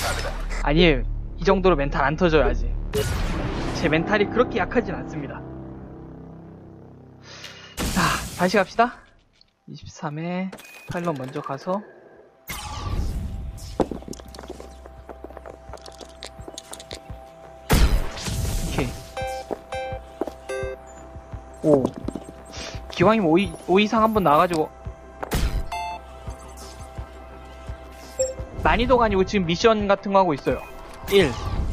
아니에요. 이 정도로 멘탈 안 터져야지. 제 멘탈이 그렇게 약하진 않습니다. 자, 다시 갑시다. 23회 파일럿 먼저 가서 오케이. 오, 기왕이면 5 이상 한번 나와가지고 난이도가 아니고 지금 미션 같은 거 하고 있어요. 1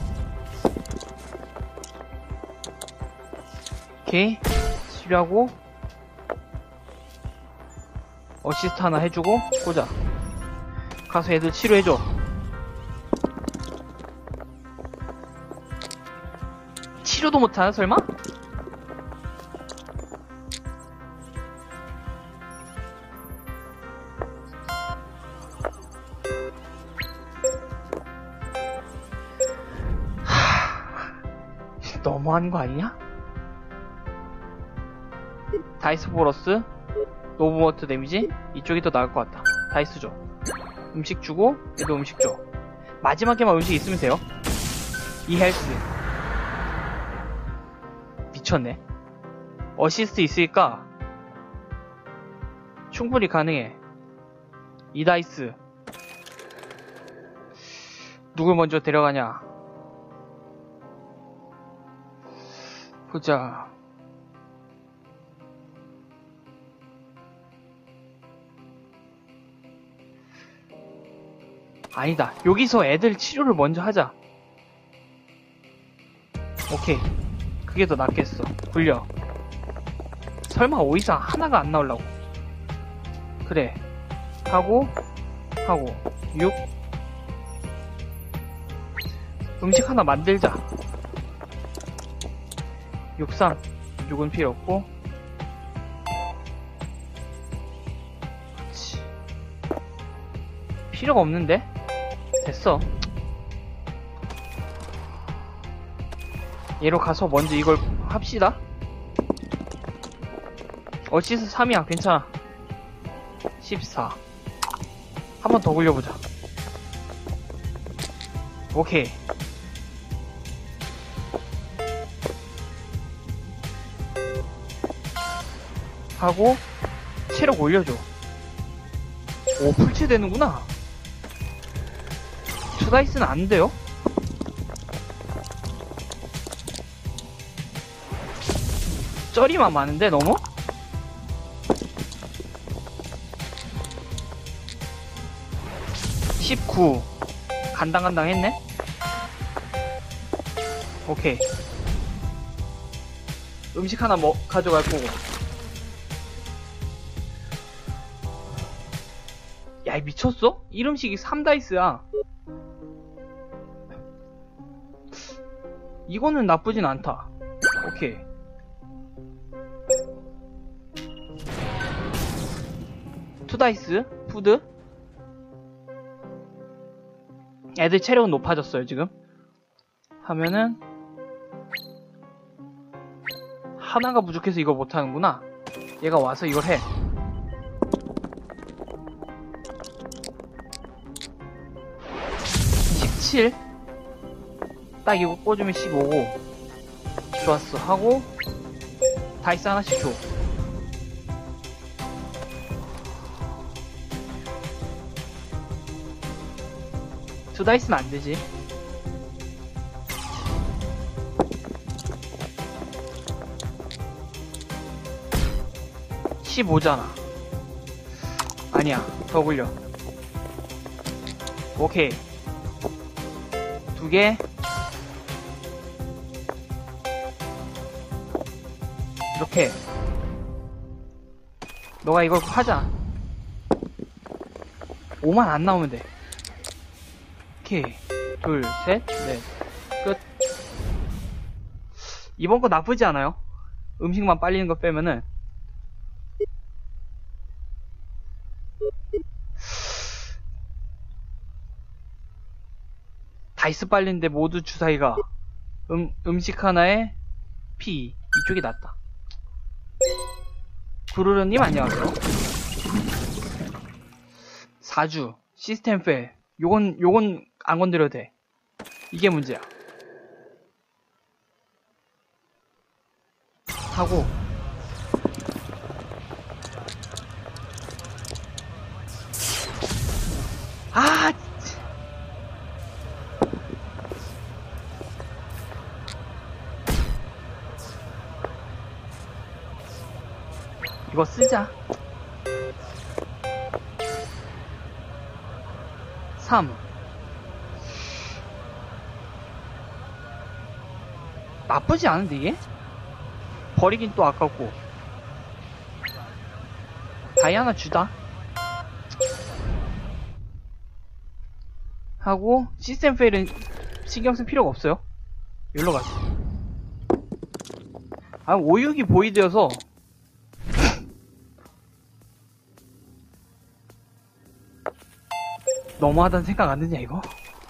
오케이. 치료하고 어시스트 하나 해주고 보자. 가서 애들 치료해줘. 치료도 못하나 설마? 너무한 거 아니냐? 다이스 보러스 노브워트 데미지 이쪽이 더 나을 것 같다. 다이스 줘. 음식 주고 얘도 음식 줘. 마지막에만 음식 있으면 돼요. 이 헬스 미쳤네. 어시스트 있으니까 충분히 가능해. 이 다이스 누굴 먼저 데려가냐 보자. 아니다. 여기서 애들 치료를 먼저 하자. 오케이. 그게 더 낫겠어. 굴려. 설마 5 이상 하나가 안 나오려고. 그래. 하고 6 음식 하나 만들자. 63 6은 필요 없고. 그렇지. 필요가 없는데? 됐어. 얘로 가서 먼저 이걸 합시다. 어시스 3이야. 괜찮아. 14 한 번 더 굴려보자. 오케이. 하고 체력 올려줘. 오, 풀체 되는구나. 투다이스는 안 돼요? 쩌리만 많은데 너무? (19) 간당간당 했네? 오케이. 음식 하나 가져갈 거고. 야, 미쳤어? 1음식이 3다이스야. 이거는 나쁘진 않다. 오케이. 투다이스 푸드. 애들 체력은 높아졌어요 지금. 하면은 하나가 부족해서 이걸 못하는구나. 얘가 와서 이걸 해. 17 딱 이거 꽂으면 15고. 좋았어. 하고 다이스 하나씩 줘. 두 다이스는 안 되지. (15잖아) 아니야, 더 굴려. 오케이. 2개. 이렇게. 너가 이걸 하자. 5만 안 나오면 돼. 오케이. 둘, 셋, 넷. 끝. 이번 거 나쁘지 않아요? 음식만 빨리는 거 빼면은. 다이스 빨리는데 모두 주사위가 음식 하나에 P 이쪽이 낫다. 구르르님 안녕하세요. 4주 시스템 페. 요건 안 건드려도 돼. 이게 문제야. 하고 아 이거 쓰자. 3 나쁘지 않은데 이게? 버리긴 또 아깝고. 다이 하나 주다 하고 시스템 페일은 신경 쓸 필요가 없어요. 여기로 가자. 아 562 보이드여서 너무하다는 생각 안 드냐 이거?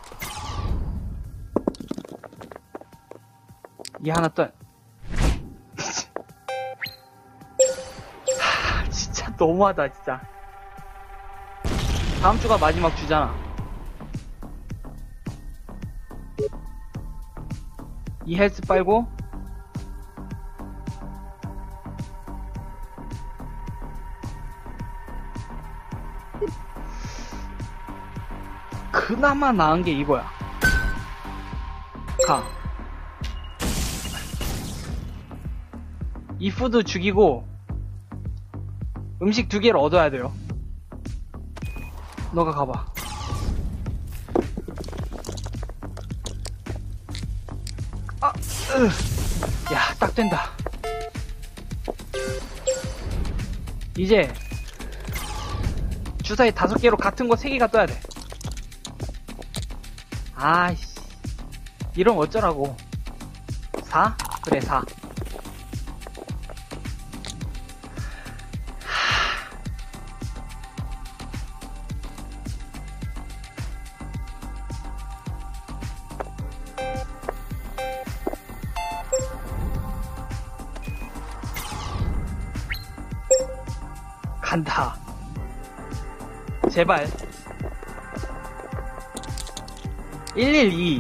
이 하나 또 진짜 너무하다 진짜. 다음 주가 마지막 주잖아. 이 헬스 빨고 그나마 나은 게 이거야. 가. 이 푸드 죽이고 음식 2개를 얻어야 돼요. 너가 가봐. 야, 딱 된다. 이제 주사위 5개로 같은 거 3개가 떠야 돼. 아이씨, 이러면 어쩌라고. 4? 그래 4. 간다. 제발. 112.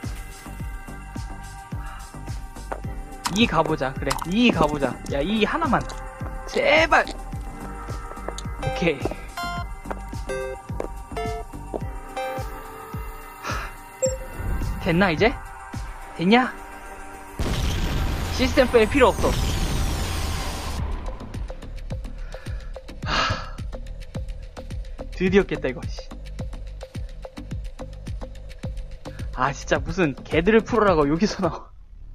2 가보자. 그래. 2 가보자. 야, 2 하나만. 제발. 오케이. 됐나, 이제? 됐냐? 시스템 페일 필요 없어. 드디어 깼다, 이거. 아, 진짜 무슨 개들을 풀어라고 여기서 나와.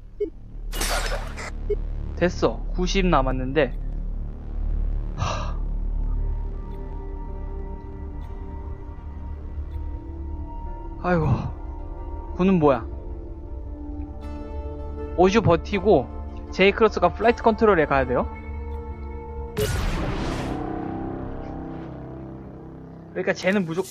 됐어. 90 남았는데. 아이고. 군은 뭐야? 오슈 버티고 제이크로스가 플라이트 컨트롤에 가야 돼요. 그러니까 쟤는 무조건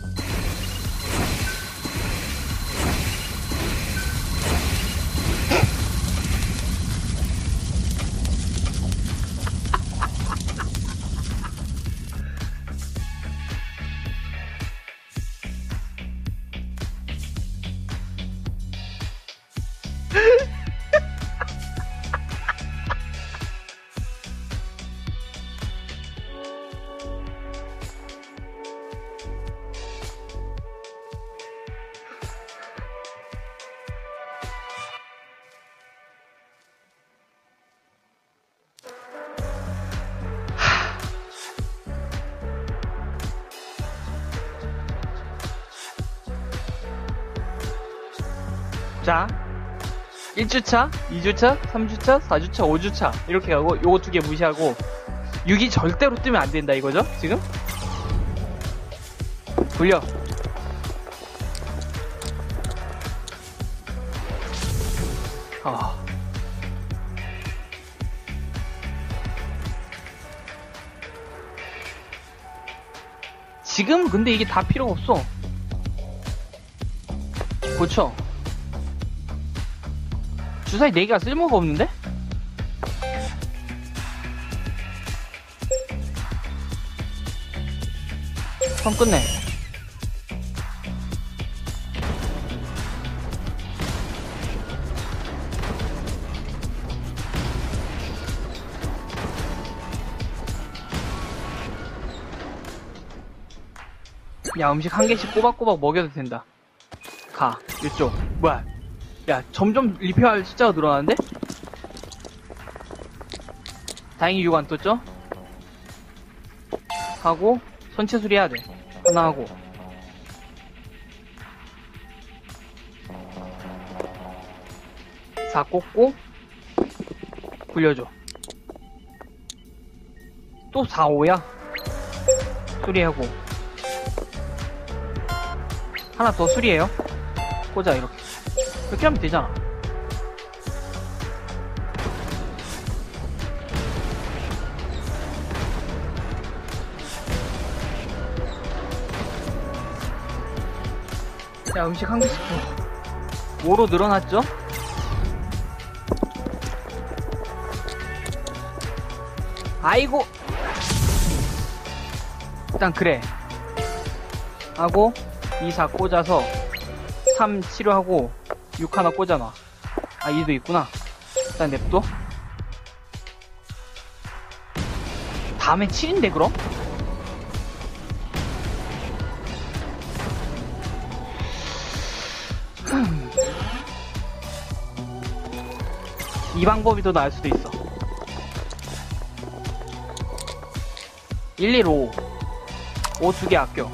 자 1주차, 2주차, 3주차, 4주차, 5주차 이렇게 가고 요거 2개 무시하고 6이 절대로 뜨면 안 된다 이거죠? 지금? 돌려. 지금 근데 이게 다 필요가 없어. 고쳐. 주사위 4개가 쓸모가 없는데? 그럼 끝내. 야, 음식 한 개씩 꼬박꼬박 먹여도 된다. 가, 이쪽. 뭐야? 야, 점점 리페어할 숫자가 늘어나는데? 다행히 6 안 떴죠? 하고, 선체 수리해야 돼. 하나 하고. 사 꽂고, 굴려줘. 또 4, 5야? 수리하고. 하나 더 수리해요. 꽂아, 이렇게. 이렇게 하면 되잖아. 야, 음식 한 개씩 더. 5로 늘어났죠? 아이고! 일단 그래. 하고 2, 4 꽂아서 3 치료하고 6 하나 꽂아놔. 아, 2도 있구나. 일단 냅둬. 다음에 7인데 그럼? 이 방법이 더 나을 수도 있어. 1, 1, 5. 5 두 개 아껴.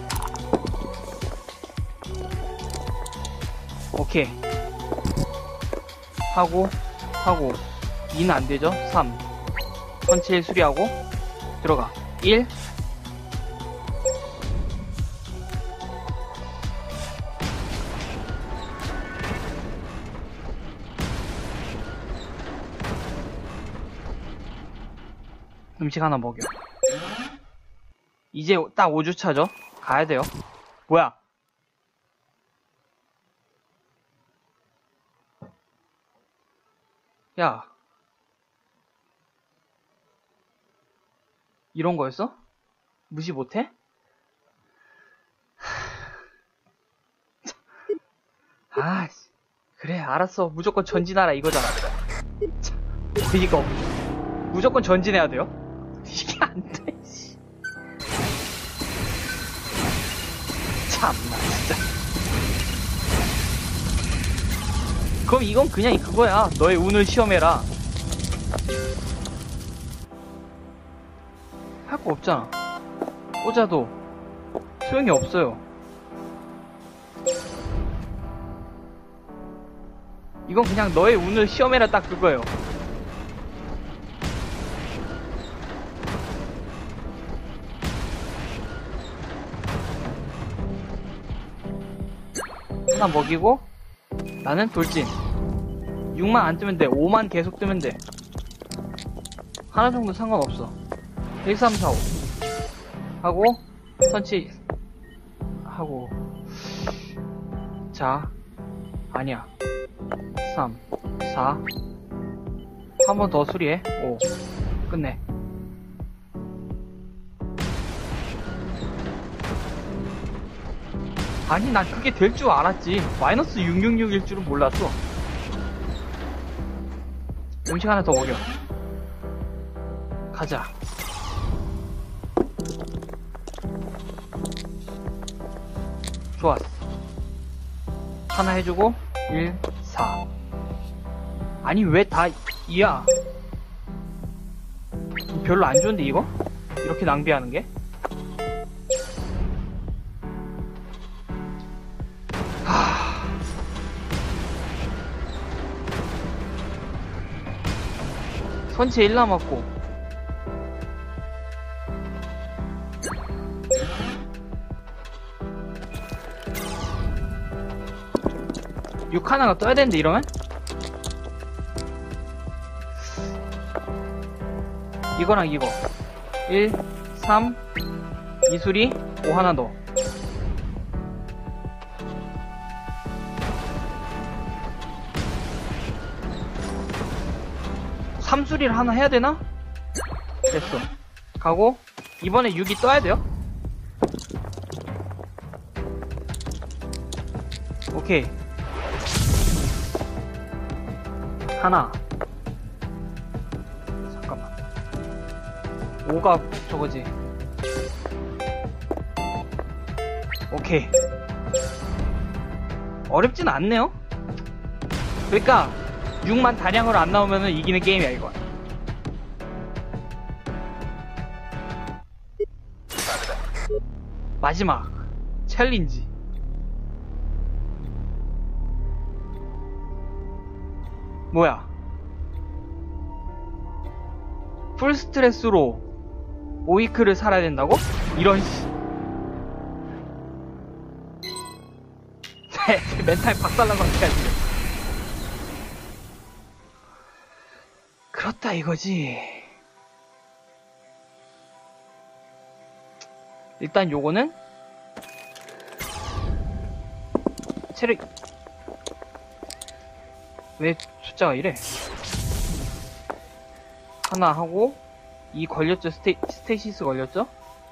오케이. 하고 2는 안 되죠? 3. 선체 1 수리하고 들어가. 1. 음식 하나 먹여. 이제 딱 5주차죠? 가야 돼요. 뭐야? 야. 이런 거였어? 무시 못해? 아, 그래, 알았어. 무조건 전진하라 이거잖아. 이거. 무조건 전진해야 돼요? 이게 안 돼, 씨. 참나, 진짜. 그럼 이건 그냥 그거야. 너의 운을 시험해라. 할 거 없잖아. 꽂아도 소용이 없어요. 이건 그냥 너의 운을 시험해라, 딱 그거예요. 하나 먹이고 나는 돌진. 6만 안 뜨면 돼. 5만 계속 뜨면 돼. 하나 정도 상관없어. 1, 3, 4, 5 하고 선치 하고. 자, 아니야. 3, 4 한 번 더 수리해. 5 끝내. 아니, 난 그게 될 줄 알았지. 마이너스 666일 줄은 몰랐어. 음식 하나 더 먹여. 가자. 좋았어. 하나 해주고 1, 4. 아니, 왜 다 2야? 별로 안 좋은데 이거? 이렇게 낭비하는 게? 선체 1 남았고. 육 하나가 떠야 되는데 이러면? 이거랑 이거 1, 3 이수리 5 하나 더. 삼수리를 하나 해야 되나? 됐어. 가고 이번에 6이 떠야 돼요. 오케이. 하나. 잠깐만. 5가 저거지. 오케이. 어렵진 않네요. 그러니까 6만 다량으로 안 나오면 이기는 게임이야 이거. 마지막 챌린지. 뭐야? 풀 스트레스로 5위크를 살아야 된다고? 이런 씨. 멘탈 박살난 상태야 지금. 그렇다 이거지. 일단 요거는 체력 왜 숫자가 이래? 하나 하고 이 걸렸죠? 스테이시스 걸렸죠?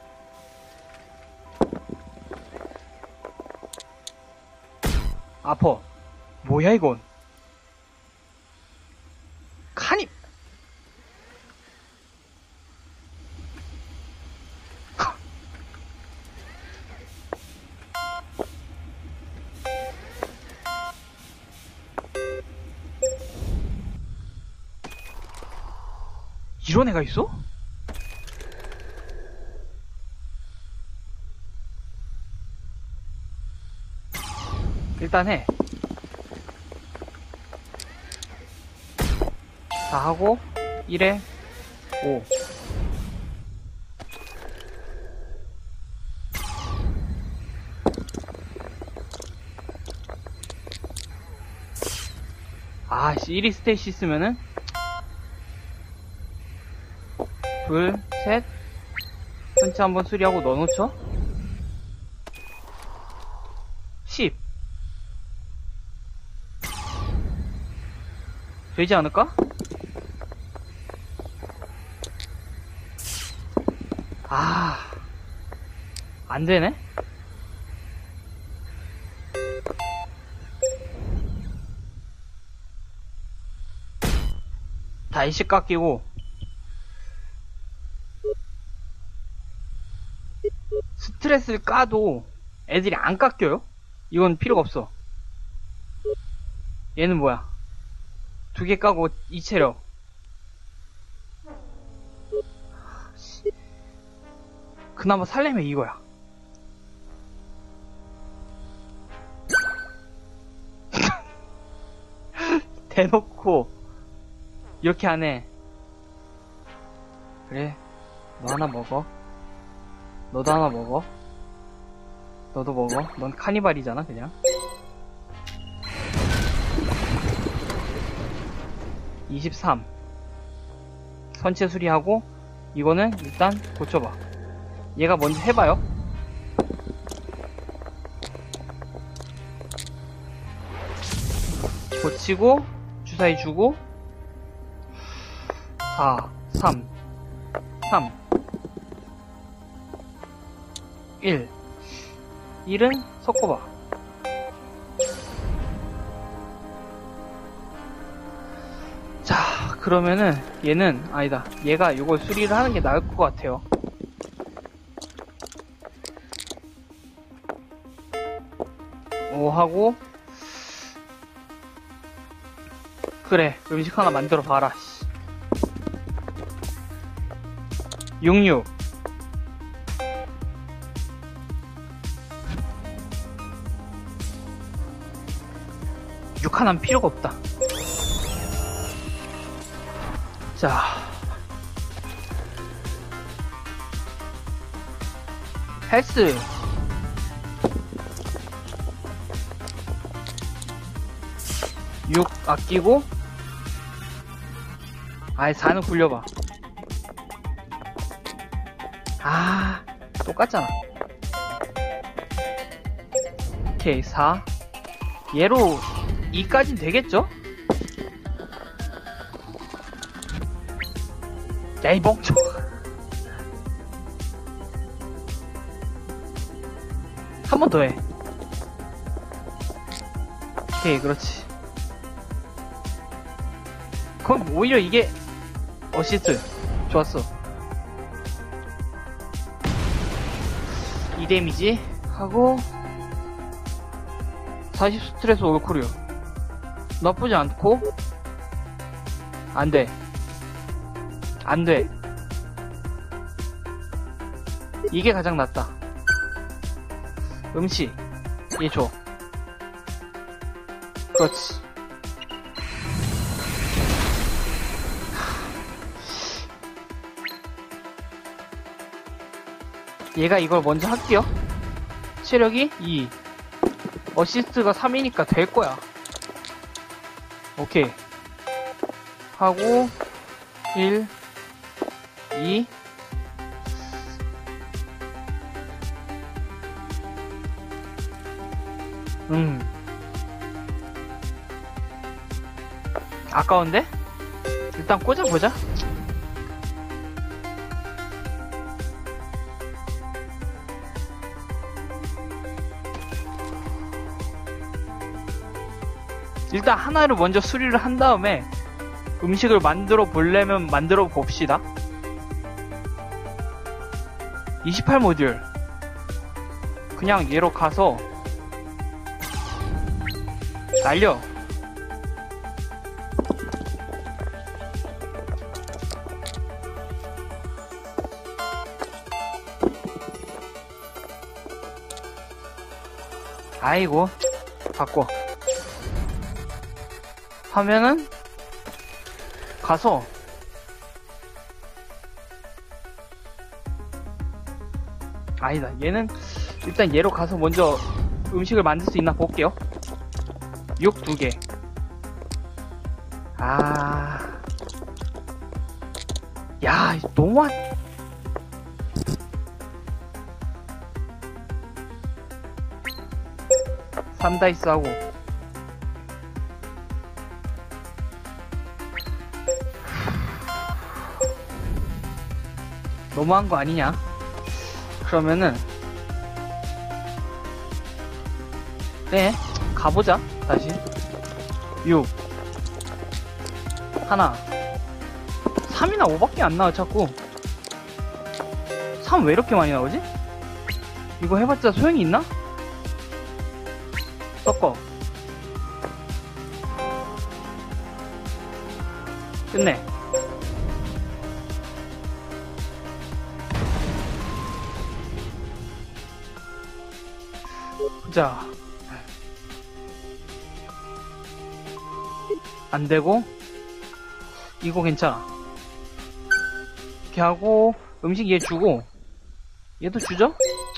아퍼. 뭐야 이건? 카니. 이런 애가 있어? 일단 해. 다 하고 1에 5. 아씨 1위 스테이시 쓰면은 둘, 셋. 전체 한번 수리하고 넣어놓죠? 10. 되지 않을까? 아, 안 되네? 다시 깎이고, 스트레스를 까도 애들이 안 깎여요? 이건 필요가 없어. 얘는 뭐야? 2개 까고 2체력. 그나마 살려면 이거야. 대놓고 이렇게 하네. 그래, 너 하나 먹어. 너도 하나 먹어. 너도 먹어. 넌 카니발이잖아 그냥. 23. 선체 수리하고 이거는 일단 고쳐봐. 얘가 먼저 해봐요. 고치고 주사위 주고 4, 3, 1. 1은 섞어봐. 자, 그러면은 얘는 아니다. 얘가 이걸 수리를 하는 게 나을 것 같아요. 오 하고 그래, 음식 하나 만들어 봐라. 66. 6 하나는 필요가 없다. 자, 헬스. 육 아끼고 아예 4는 굴려봐. 아, 똑같잖아. 오케이, 4. 얘로 2까진 되겠죠? 야, 이 멍청. 한 번 더 해. 오케이, 그렇지. 그럼 오히려 이게 어시스트. 좋았어. 2 데미지. 하고 40 스트레스 올크류 나쁘지 않고 안돼 안돼 이게 가장 낫다. 음식 얘 줘. 그렇지. 얘가 이걸 먼저 할게요. 체력이 2 어시스트가 3이니까 될 거야. 오케이 하고 1 2 아까운데? 일단 꽂아보자. 일단 하나를 먼저 수리를 한 다음에 음식을 만들어 보려면 만들어 봅시다. 28 모듈 그냥 얘로 가서 날려. 아이고 바꿔. 하면은 가서 아니다 얘는 일단 얘로 가서 먼저 음식을 만들 수 있나 볼게요. 6 2개. 야 너무한 3다이스 하고 너무한 거 아니냐? 그러면은 네 가보자. 다시 6 하나 3이나 5밖에 안 나와. 자꾸 3 왜 이렇게 많이 나오지? 이거 해봤자 소용이 있나? 섞어 끝내. 자 안되고 이거 괜찮아. 이렇게 하고 음식 얘 주고 얘도 주죠?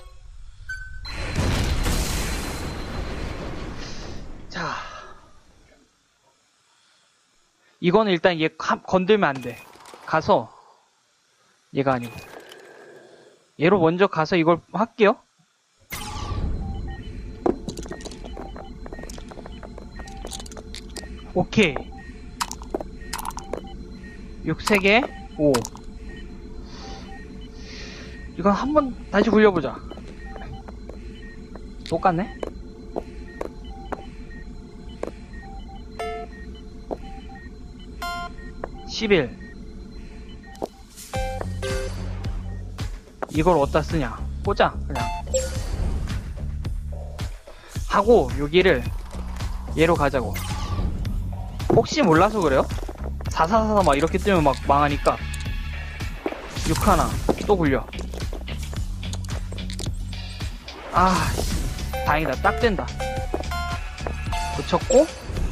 자 이거는 일단 얘 건들면 안돼. 가서 얘가 아니고 얘로 먼저 가서 이걸 할게요. 오케이 6 3개 5 이거 한번 다시 굴려보자. 똑같네. (11) 이걸 어디다 쓰냐. 꽂아 그냥 하고 여기를 얘로 가자고. 혹시 몰라서 그래요? 4444 막 이렇게 뜨면 막 망하니까 6 하나 또 굴려. 다행이다. 딱 된다. 붙였고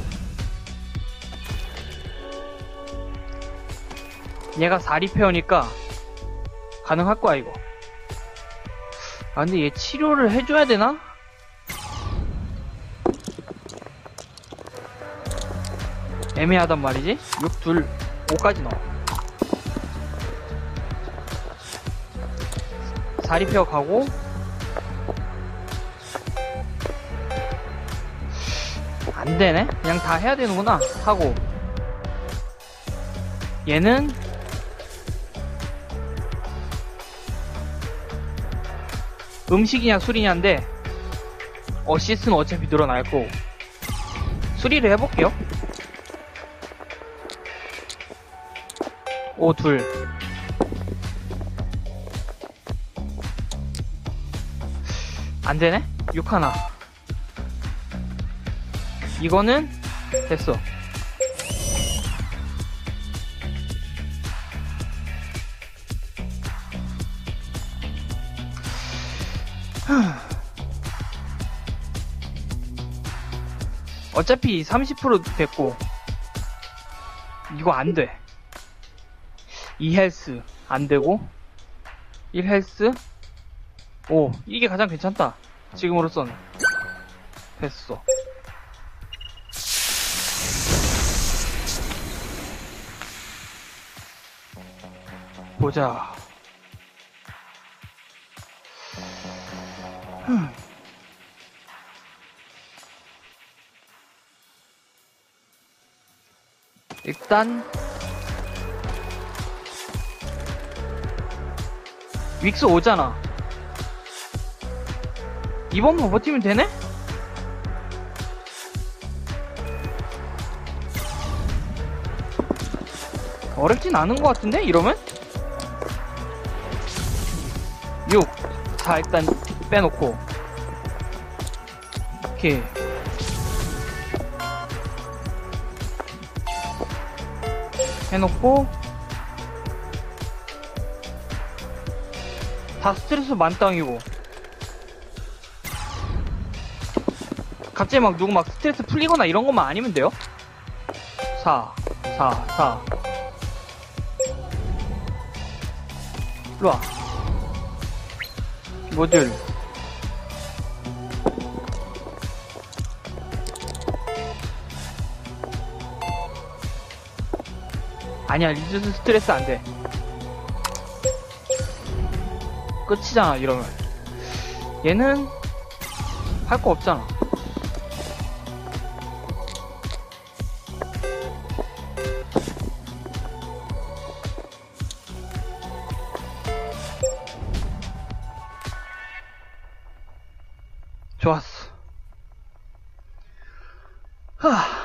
얘가 4리페어니까 가능할 거야 이거. 근데 얘 치료를 해줘야 되나? 애매하단 말이지. 6 2 5까지 넣어. 4리페어 가고 안되네. 그냥 다 해야 되는구나 하고 얘는 음식이냐 술이냐인데 어시스트는 어차피 늘어날 거고 수리를 해볼게요. 5 2 안되네? 6 하나. 이거는 됐어. 어차피 30% 됐고 이거 안돼. 2헬스 안되고 1헬스. 오, 이게 가장 괜찮다 지금으로선. 됐어. 보자. 일단 윅스 오잖아. 이번만 버티면 되네? 어렵진 않은 것 같은데 이러면? 6 4 일단 빼놓고. 오케이. 해놓고 다 스트레스 만땅이고. 갑자기 막 누구 막 스트레스 풀리거나 이런 것만 아니면 돼요. 4 일로와. 모듈 아니야, 리듀스 스트레스 안돼. 끝이잖아 이러면. 얘는 할 거 없잖아. 좋았어. 하.